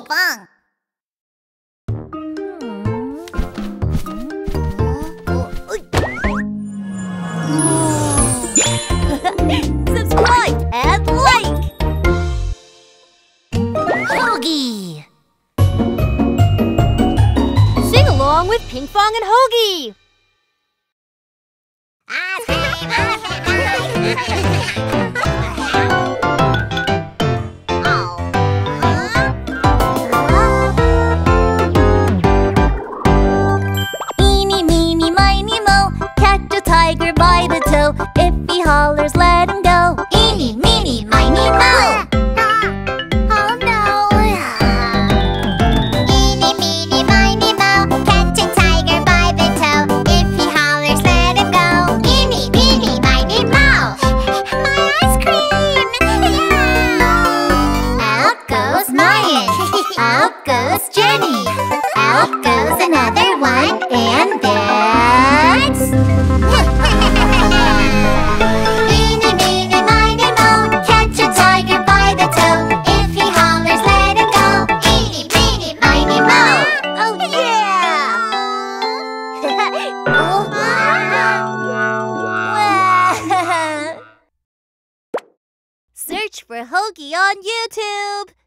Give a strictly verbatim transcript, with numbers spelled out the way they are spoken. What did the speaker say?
Fong. Subscribe and like. Hoagie. Sing along with Pinkfong and Hoagie. Eeny, meeny, miny, mo, catch a tiger by the toe. If he hollers, let him go. Eeny, meeny, miny, mo. Oh no! Eeny, meeny, miny, mo, catch a tiger by the toe. If he hollers, let him go. Eeny, meeny, miny, mo. My ice cream! Out goes Mayan. Out goes Jenny. Out goes another one, and that's... Eeny, meeny, miny, mo, catch a tiger by the toe. If he hollers, let him go. Eeny, meeny, miny, mo. Oh, yeah! Oh. Search for Hoagie on YouTube.